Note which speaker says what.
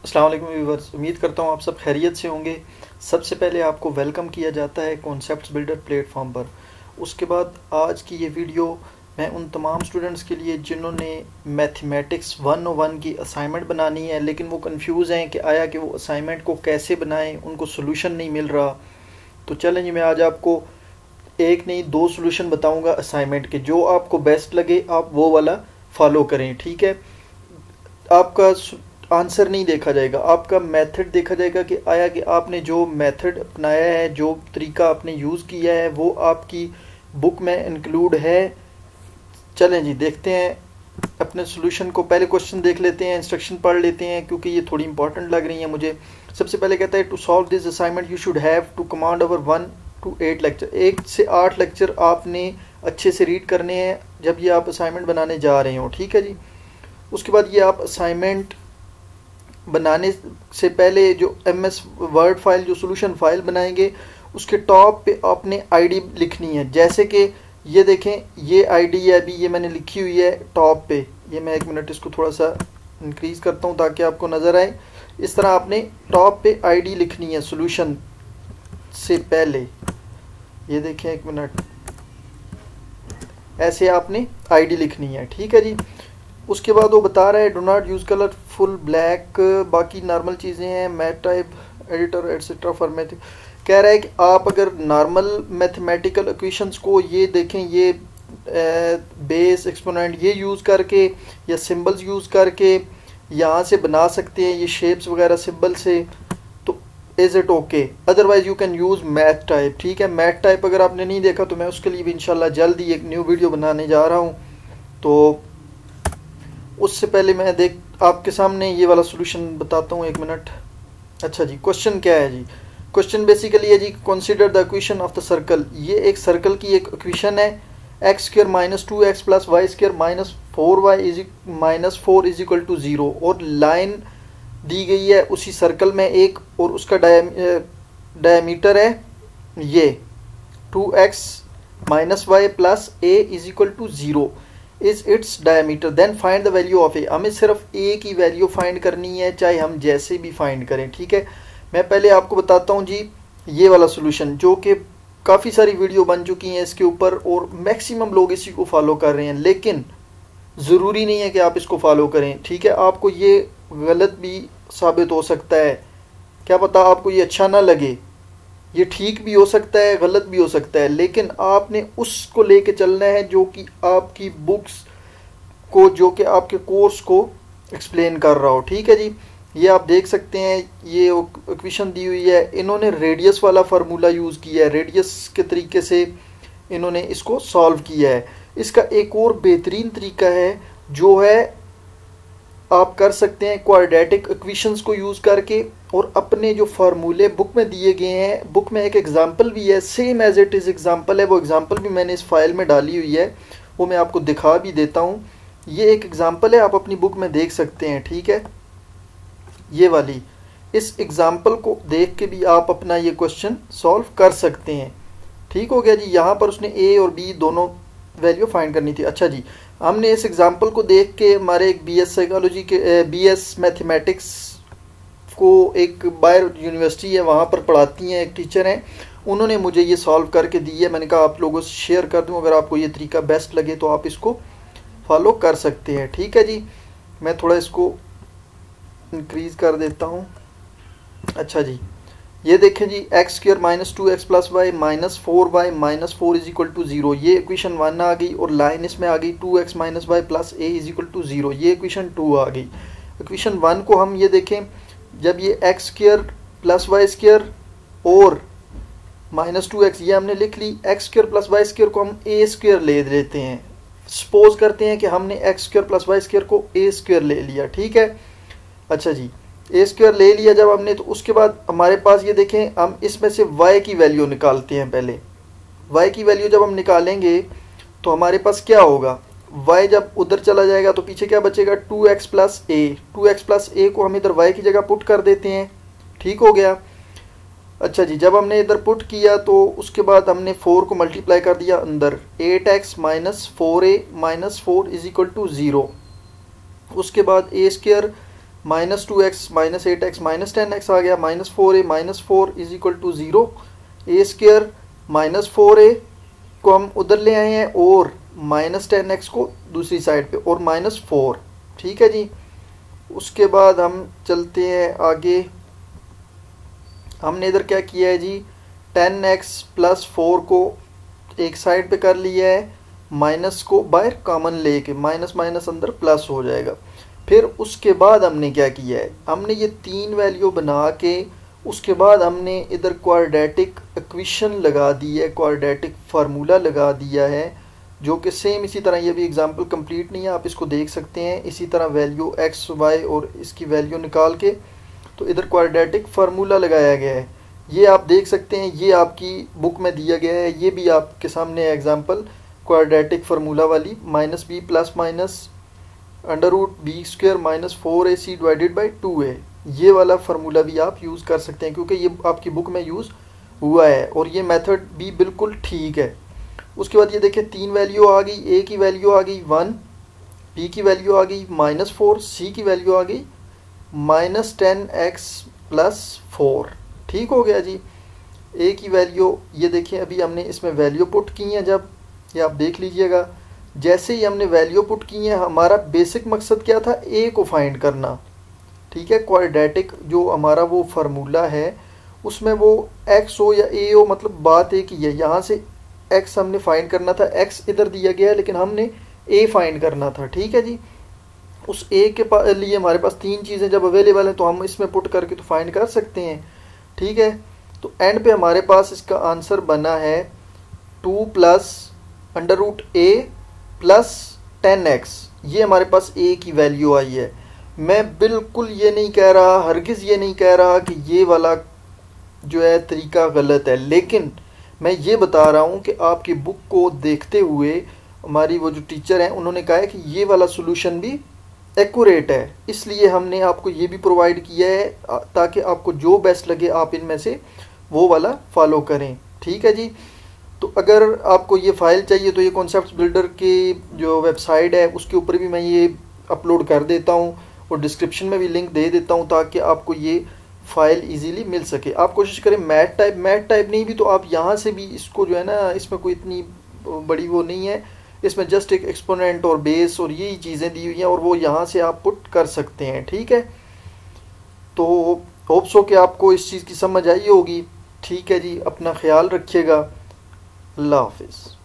Speaker 1: अस्सलाम वालेकुम व्यूअर्स, उम्मीद करता हूँ आप सब खैरियत से होंगे। सबसे पहले आपको वेलकम किया जाता है कॉन्सेप्ट्स बिल्डर प्लेटफॉर्म पर। उसके बाद आज की ये वीडियो मैं उन तमाम स्टूडेंट्स के लिए जिन्होंने मैथमेटिक्स 101 की असाइनमेंट बनानी है लेकिन वो कंफ्यूज हैं कि आया कि वो असाइनमेंट को कैसे बनाएं, उनको सोल्यूशन नहीं मिल रहा। तो चलें जी, मैं आज आपको एक नहीं दो सोल्यूशन बताऊंगा असाइनमेंट के। जो आपको बेस्ट लगे आप वो वाला फॉलो करें, ठीक है। आपका आंसर नहीं देखा जाएगा, आपका मेथड देखा जाएगा कि आया कि आपने जो मेथड अपनाया है, जो तरीका आपने यूज़ किया है वो आपकी बुक में इंक्लूड है। चलें जी, देखते हैं अपने सॉल्यूशन को। पहले क्वेश्चन देख लेते हैं, इंस्ट्रक्शन पढ़ लेते हैं क्योंकि ये थोड़ी इंपॉर्टेंट लग रही है मुझे। सबसे पहले कहता है to solve this assignment you should have to command over 1 to 8 lecture. 1 से 8 लेक्चर आपने अच्छे से रीड करने हैं जब ये आप असाइनमेंट बनाने जा रहे हो, ठीक है जी। उसके बाद ये आप असाइनमेंट बनाने से पहले जो MS वर्ड फाइल, जो सॉल्यूशन फाइल बनाएंगे, उसके टॉप पे आपने आईडी लिखनी है। जैसे कि ये देखें, ये आईडी है, अभी ये मैंने लिखी हुई है टॉप पे। ये मैं एक मिनट इसको थोड़ा सा इंक्रीज करता हूँ ताकि आपको नज़र आए। इस तरह आपने टॉप पे आईडी लिखनी है सॉल्यूशन से पहले। ये देखें, एक मिनट, ऐसे आपने आईडी लिखनी है, ठीक है जी। उसके बाद वो बता रहा है do not use colourful black, बाकी नॉर्मल चीज़ें हैं, math type editor etcetera for math. कह रहा है कि आप अगर नॉर्मल मैथमेटिकल इक्वेशंस को ये देखें, ये बेस एक्सपोनेंट ये यूज़ करके या सिंबल्स यूज़ करके यहाँ से बना सकते हैं, ये शेप्स वगैरह सिंबल से, तो is it okay. Otherwise you can use math type, ठीक है। मैथ टाइप अगर आपने नहीं देखा तो मैं उसके लिए भी इंशाल्लाह जल्द ही एक न्यू वीडियो बनाने जा रहा हूँ। तो उससे पहले मैं आपके सामने ये वाला सॉल्यूशन बताता हूँ, एक मिनट। अच्छा जी, क्वेश्चन क्या है जी? क्वेश्चन बेसिकली है जी, consider the equation of the circle. ये एक सर्कल की एक इक्वेशन है, X square minus 2x plus Y square minus 4y minus 4 is equal to 0। और लाइन दी गई है उसी सर्कल में एक, और उसका डायमीटर है ये 2x minus Y plus a is equal to 0 is its diameter. Then find the value of A. हमें सिर्फ ए की वैल्यू फाइंड करनी है, चाहे हम जैसे भी फाइंड करें, ठीक है। मैं पहले आपको बताता हूँ जी ये वाला सॉल्यूशन, जो कि काफ़ी सारी वीडियो बन चुकी हैं इसके ऊपर और मैक्सिमम लोग इसी को फॉलो कर रहे हैं, लेकिन ज़रूरी नहीं है कि आप इसको फॉलो करें, ठीक है। आपको ये गलत भी साबित हो सकता है, क्या पता आपको ये अच्छा ना लगे, ये ठीक भी हो सकता है, गलत भी हो सकता है, लेकिन आपने उसको लेके चलना है जो कि आपकी बुक्स को, जो कि आपके कोर्स को एक्सप्लेन कर रहा हो, ठीक है जी। ये आप देख सकते हैं, ये इक्वेशन दी हुई है, इन्होंने रेडियस वाला फार्मूला यूज़ किया है, रेडियस के तरीके से इन्होंने इसको सॉल्व किया है। इसका एक और बेहतरीन तरीका है जो है आप कर सकते हैं क्वाड्रेटिक इक्वेशंस को यूज़ करके, और अपने जो फार्मूले बुक में दिए गए हैं, बुक में एक एग्जांपल भी है, same as it is example है, वो एग्जांपल भी मैंने इस फाइल में डाली हुई है, वो मैं आपको दिखा भी देता हूँ। ये एक एग्जांपल है, आप अपनी बुक में देख सकते हैं, ठीक है। ये वाली, इस एग्जांपल को देख के भी आप अपना ये क्वेश्चन सॉल्व कर सकते हैं, ठीक हो गया जी। यहाँ पर उसने ए और बी दोनों वैल्यू फाइंड करनी थी। अच्छा जी, हमने इस एग्जांपल को देख के, हमारे एक BS साइकोलॉजी के BS मैथमेटिक्स को एक बायर यूनिवर्सिटी है, वहाँ पर पढ़ाती हैं, एक टीचर हैं, उन्होंने मुझे ये सॉल्व करके दी है। मैंने कहा आप लोगों से शेयर कर दूँ, अगर आपको ये तरीका बेस्ट लगे तो आप इसको फॉलो कर सकते हैं, ठीक है जी। मैं थोड़ा इसको इंक्रीज कर देता हूँ। अच्छा जी, ये देखें जी, X square minus 2x plus Y minus 4y minus 4 is equal to 0। ये इक्वेशन 1 आ गई, और लाइन इसमें आ गई 2x minus Y plus a is equal to 0। ये इक्वेशन 2 आ गई। इक्वेशन 1 को हम ये देखें, जब ये X square plus Y square और माइनस 2x ये हमने लिख ली, X square plus Y square को हम a स्क्वायर ले लेते हैं। सपोज करते हैं कि हमने x square plus Y square को a स्क्वायर ले लिया, ठीक है। अच्छा जी, ए स्क्वायर ले लिया जब हमने, तो उसके बाद हमारे पास ये देखें, हम इसमें से y की वैल्यू निकालते हैं। पहले y की वैल्यू जब हम निकालेंगे तो हमारे पास क्या होगा, y जब उधर चला जाएगा तो पीछे क्या बचेगा, 2x प्लस ए। 2x प्लस ए को हम इधर y की जगह पुट कर देते हैं, ठीक हो गया। अच्छा जी, जब हमने इधर पुट किया तो उसके बाद हमने 4 को मल्टीप्लाई कर दिया अंदर, 8x minus 4a minus 4 is equal to 0। उसके बाद ए स्क्वायर -2x -8x -10x आ गया, -4a -4 is equal to 0, a² -4a को हम उधर ले आए हैं और -10x को दूसरी साइड पे और -4, ठीक है जी। उसके बाद हम चलते हैं आगे, हमने इधर क्या किया है जी, 10x + 4 को एक साइड पे कर लिया है, माइनस को बाहर कॉमन लेके माइनस माइनस अंदर प्लस हो जाएगा। फिर उसके बाद हमने क्या किया है, हमने ये 3 वैल्यू बना के उसके बाद हमने इधर क्वाड्रेटिक इक्वेशन लगा दी है, क्वाड्रेटिक फार्मूला लगा दिया है, जो कि सेम इसी तरह, ये भी एग्जांपल कंप्लीट नहीं है, आप इसको देख सकते हैं। इसी तरह वैल्यू x y और इसकी वैल्यू निकाल के तो इधर क्वाड्रेटिक फार्मूला लगाया गया है, ये आप देख सकते हैं, ये आपकी बुक में दिया गया है, ये भी आपके सामने एग्जांपल क्वाड्रेटिक फार्मूला वाली, -b ± √b² -4ac / 2a, ये वाला फार्मूला भी आप यूज़ कर सकते हैं क्योंकि ये आपकी बुक में यूज़ हुआ है और ये मेथड भी बिल्कुल ठीक है। उसके बाद ये देखिए 3 वैल्यू आ गई, a की वैल्यू आ गई 1, b की वैल्यू आ गई -4, c की वैल्यू आ गई -10x + 4, ठीक हो गया जी। a की वैल्यू ये देखिए अभी हमने इसमें वैल्यू पुट की है, जब ये आप देख लीजिएगा, जैसे ही हमने वैल्यू पुट की है, हमारा बेसिक मकसद क्या था, a को फाइंड करना, ठीक है। क्वाड्रेटिक जो हमारा वो फार्मूला है उसमें वो x हो या a हो, मतलब बात एक ही है, यहाँ से x हमने फाइंड करना था, x इधर दिया गया है लेकिन हमने a फाइंड करना था, ठीक है जी। उस a के लिए हमारे पास 3 चीज़ें जब अवेलेबल हैं तो हम इसमें पुट करके तो फाइंड कर सकते हैं, ठीक है। तो एंड पे हमारे पास इसका आंसर बना है 2 + √a + 10x, ये हमारे पास a की वैल्यू आई है। मैं बिल्कुल ये नहीं कह रहा, हरगिज़ ये नहीं कह रहा कि ये वाला जो है तरीका गलत है, लेकिन मैं ये बता रहा हूँ कि आपकी बुक को देखते हुए हमारी वो जो टीचर हैं उन्होंने कहा है कि ये वाला सॉल्यूशन भी एक्यूरेट है, इसलिए हमने आपको ये भी प्रोवाइड किया है ताकि आपको जो बेस्ट लगे आप इनमें से वो वाला फॉलो करें, ठीक है जी। तो अगर आपको ये फ़ाइल चाहिए तो ये कॉन्सेप्ट्स बिल्डर की जो वेबसाइट है उसके ऊपर भी मैं ये अपलोड कर देता हूँ और डिस्क्रिप्शन में भी लिंक दे देता हूँ ताकि आपको ये फ़ाइल इजीली मिल सके। आप कोशिश करें मैथ टाइप नहीं भी तो आप यहाँ से भी इसको जो है ना, इसमें कोई इतनी बड़ी वो नहीं है, इसमें जस्ट एक एक्सपोनेंट और बेस और यही चीज़ें दी हुई हैं और वो यहाँ से आप पुट कर सकते हैं, ठीक है। तो होप्स हो कि आपको इस चीज़ की समझ आई होगी, ठीक है जी। अपना ख्याल रखिएगा, अल्लाह हाफिज़।